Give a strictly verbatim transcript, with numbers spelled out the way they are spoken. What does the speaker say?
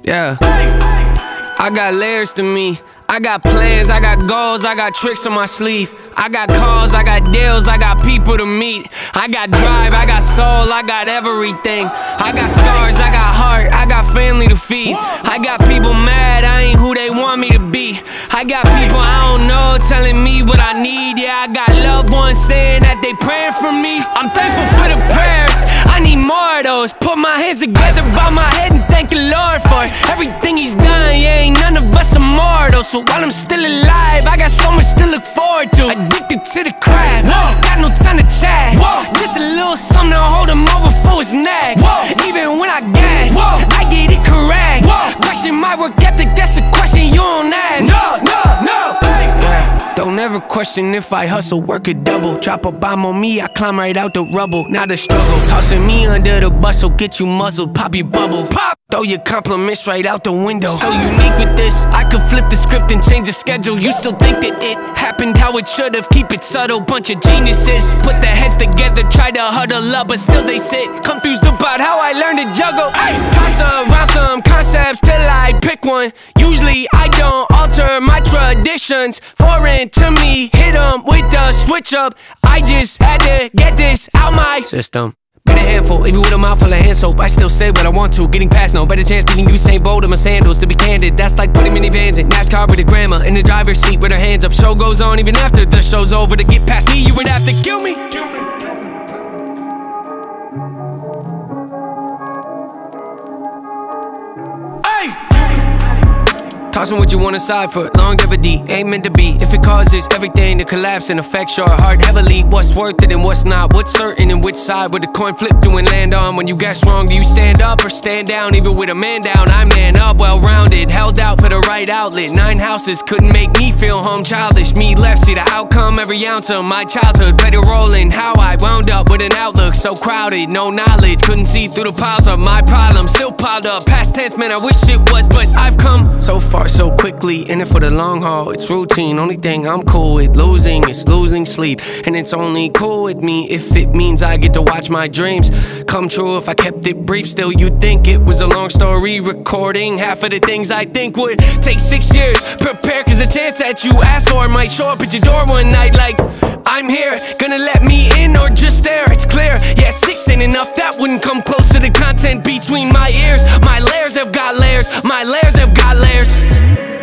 Yeah, I got layers to me. I got plans, I got goals, I got tricks on my sleeve. I got calls, I got deals, I got people to meet. I got drive, I got soul, I got everything. I got scars, I got heart, I got family to feed. I got people mad, I ain't who they want me to be. I got people I don't know telling me what I need. Yeah, I got loved ones saying that they praying for me. I'm thankful for the prayers, I need more of those. Put my hands together, bow my head and thank the Lord for everything He's done. Yeah, ain't none of us immortal, so while I'm still alive, I got so much to look forward to. Addicted to the craft, Whoa. Got no time to chat. Whoa. Just a little something to hold him over for his neck. Whoa. Even when I gas, Whoa. I get it correct. Whoa. Question my work ethic, that's a question you don't ask. No, no, no. Yeah. Don't ever question if I hustle, work a double. Drop a bomb on me, I climb right out the rubble. Not a struggle, tossing me under the bus, so get you muzzled. Pop your bubble, pop. Throw your compliments right out the window. So unique with this, I could flip the script and change the schedule. You still think that it happened how it should've. Keep it subtle, bunch of geniuses. Put their heads together, try to huddle up, but still they sit confused about how I learned to juggle. Ay, toss around some concepts till I pick one. Usually I don't alter my traditions. Foreign to me, hit them with the switch up. I just had to get this out my system. Been a handful, even with a mouthful of hand soap. I still say what I want to, getting past no better chance beating Usain Bolt in my sandals. To be candid, that's like putting minivans in NASCAR with a grandma in the driver's seat with her hands up. Show goes on even after the show's over. To get past me, you would have to kill me. Kill me. Tossing what you want aside for longevity, ain't meant to be. If it causes everything to collapse and affects your heart heavily, what's worth it and what's not? What's certain and which side would the coin flip to and land on? When you get strong, do you stand up or stand down? Even with a man down, I man up, well-rounded. Held out for the right outlet. Nine houses couldn't make me feel home. Childish, me left, see the outcome. Every ounce of my childhood played a role in how I wound up with an outlook so crowded. No knowledge, couldn't see through the piles of my problems. Still piled up, past tense, man, I wish it was, but I've come so far so quickly, in it for the long haul. It's routine, only thing I'm cool with losing is losing sleep. And it's only cool with me if it means I get to watch my dreams come true. If I kept it brief, still you'd think it was a long story. Recording half of the things I think would take six years. Prepare, cause the chance that you asked for might show up at your door one night like, I'm here, gonna let me in or just stare? It's clear, yeah, six ain't enough, that wouldn't come close to the content between my ears. My layers have got layers, my layers have got layers.